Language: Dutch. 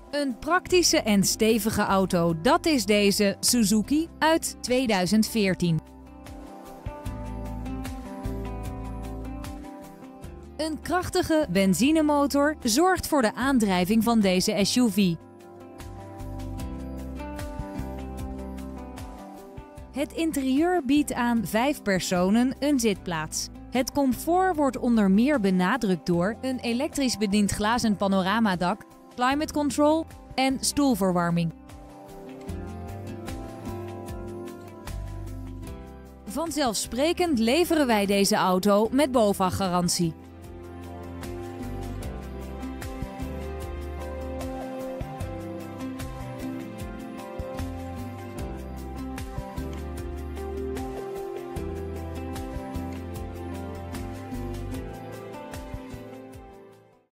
Een praktische en stevige auto, dat is deze Suzuki uit 2014. Een krachtige benzinemotor zorgt voor de aandrijving van deze SUV. Het interieur biedt aan 5 personen een zitplaats. Het comfort wordt onder meer benadrukt door een elektrisch bediend glazen panoramadak, climate control en stoelverwarming. Vanzelfsprekend leveren wij deze auto met BOVAG-garantie.